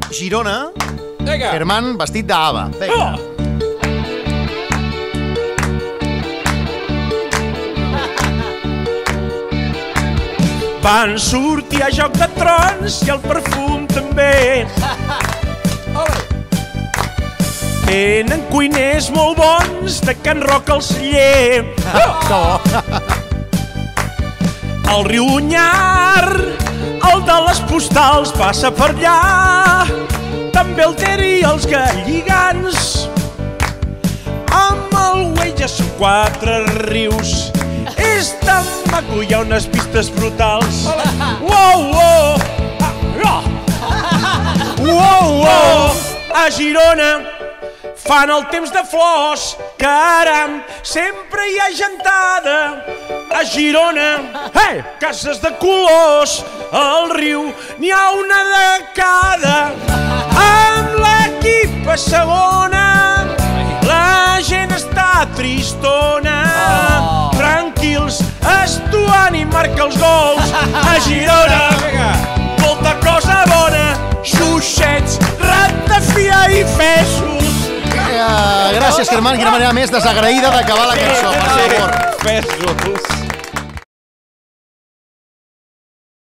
Girona, Germán vestit d'Ava. Vinga. Van sortir a Joc de Trons i el perfum també. Tenen cuiners molt bons de Can Roc al celler. El riu Onyar, el de les postals, passa per allà. També el Ter i els Galligants. Amb el Güell ja són 4 rius. És tan maco, hi ha unes pistes brutals. Uou, uou! Uou, uou! A Girona fan el temps de flors. Caram, sempre hi ha gentada. A Girona, cases de colors. Al riu n'hi ha una de cada. Amb l'equip a segona, la gent està tristona. Tranquils, Estuani marca els gols. A Girona, molta cosa bona. Xuxets, ratafia i fessos. Gràcies, Germán. Quina manera més desagraïda d'acabar la cançó, per favor. Fessos.